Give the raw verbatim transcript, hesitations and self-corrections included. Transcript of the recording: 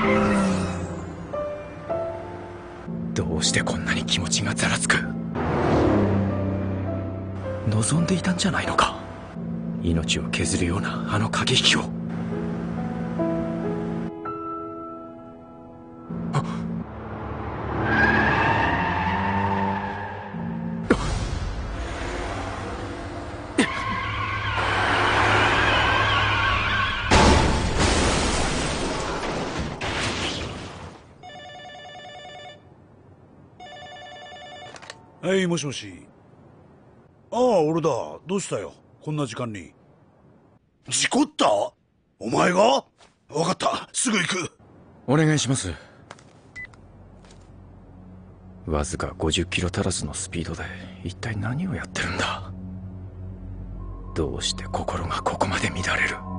どうしてこんなに気持ちがざらつく。望んでいたんじゃないのか、命を削るようなあの駆け引きを。 はい、もしもし。ああ、俺だ。どうしたよ、こんな時間に。事故った？お前が？分かった、すぐ行く。 お願いします。わずかごじゅっキロ足らずのスピードで一体何をやってるんだ。どうして心がここまで乱れる。